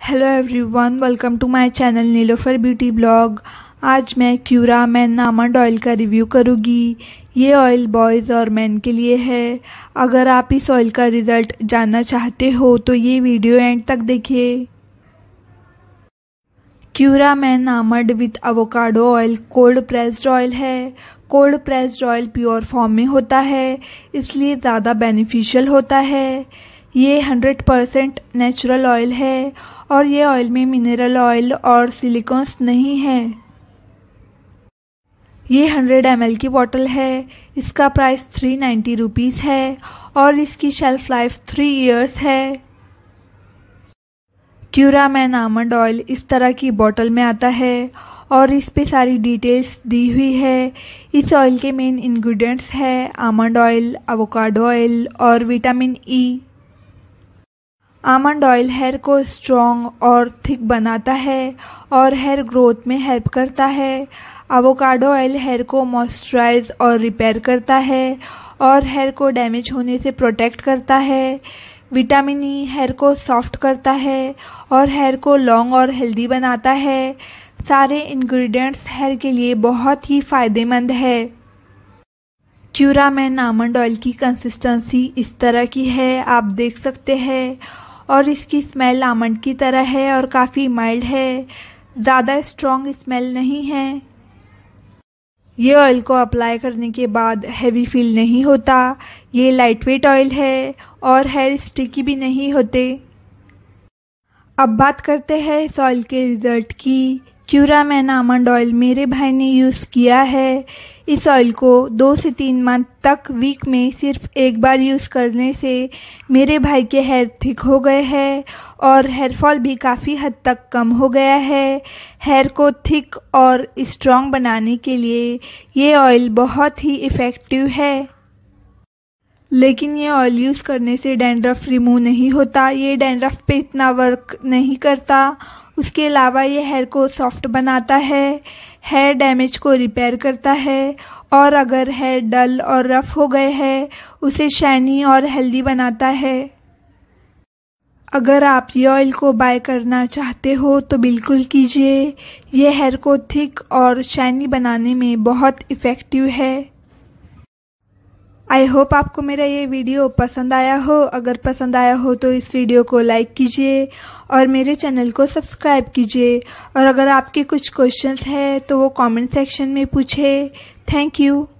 Hello everyone, welcome to my channel Nilofar beauty blog. आज मैं Cura man almond oil का review करूँगी। ये ऑयल बॉयज़ और मैन के लिए है। अगर आप इस ऑयल का रिज़ल्ट जानना चाहते हो तो ये वीडियो एंड तक देखिए। Cura man almond with avocado oil cold pressed oil है। Cold pressed oil pure form में होता है, इसलिए ज़्यादा बेनिफिशियल होता है। ये 100% नेचुरल ऑयल है और ये ऑयल में मिनरल ऑयल और सिलिकॉन्स नहीं है। ये 100 ml की बोतल है। इसका प्राइस 390 रुपीज़ है और इसकी शेल्फ लाइफ 3 इयर्स है। क्यूरा मैन आमंड ऑयल इस तरह की बोतल में आता है और इस पे सारी डिटेल्स दी हुई है। इस ऑयल के मेन इंग्रेडिएंट्स है आमंड ऑयल, एवोकाडो ऑयल और vitamin E. Almond oil hair को स्ट्रॉन्ग और थिक बनाता है और हेयर ग्रोथ में हेल्प करता है। एवोकाडो ऑयल हेयर को मॉइस्चराइज और रिपेयर करता है और हेयर को डैमेज होने से प्रोटेक्ट करता है। विटामिन ई हेयर को सॉफ्ट करता है और हेयर को लॉन्ग और हेल्दी बनाता है। सारे इंग्रेडिएंट्स हेयर के लिए बहुत ही फ़ायदेमंद है। क्यूरा मैन आमंड ऑयल की कंसिस्टेंसी इस तरह की है, आप देख सकते हैं, और इसकी स्मेल आमंड की तरह है और काफ़ी माइल्ड है, ज़्यादा स्ट्रॉन्ग स्मेल नहीं है। ये ऑयल को अप्लाई करने के बाद हैवी फील नहीं होता। ये लाइट वेट ऑयल है और हेयर स्टिकी भी नहीं होते। अब बात करते हैं इस ऑयल के रिज़ल्ट की। क्यूरा मैन आमंड ऑयल मेरे भाई ने यूज़ किया है। इस ऑयल को 2 से 3 मंथ तक वीक में सिर्फ एक बार यूज़ करने से मेरे भाई के हेयर थिक हो गए हैं और हेयर फॉल भी काफ़ी हद तक कम हो गया है। हेयर को थिक और स्ट्रॉन्ग बनाने के लिए ये ऑयल बहुत ही इफ़ेक्टिव है। लेकिन ये ऑयल यूज़ करने से डैंड्रफ रिमूव नहीं होता। ये डैंड्रफ पे इतना वर्क नहीं करता। उसके अलावा ये हेयर को सॉफ्ट बनाता है, हेयर डैमेज को रिपेयर करता है और अगर हेयर डल और रफ हो गए हैं उसे शाइनी और हेल्दी बनाता है। अगर आप ये ऑयल को बाय करना चाहते हो तो बिल्कुल कीजिए। ये हेयर को थिक और शाइनी बनाने में बहुत इफ़ेक्टिव है। आई होप आपको मेरा ये वीडियो पसंद आया हो। अगर पसंद आया हो तो इस वीडियो को लाइक कीजिए और मेरे चैनल को सब्सक्राइब कीजिए। और अगर आपके कुछ क्वेश्चंस हैं तो वो कमेंट सेक्शन में पूछे। Thank you.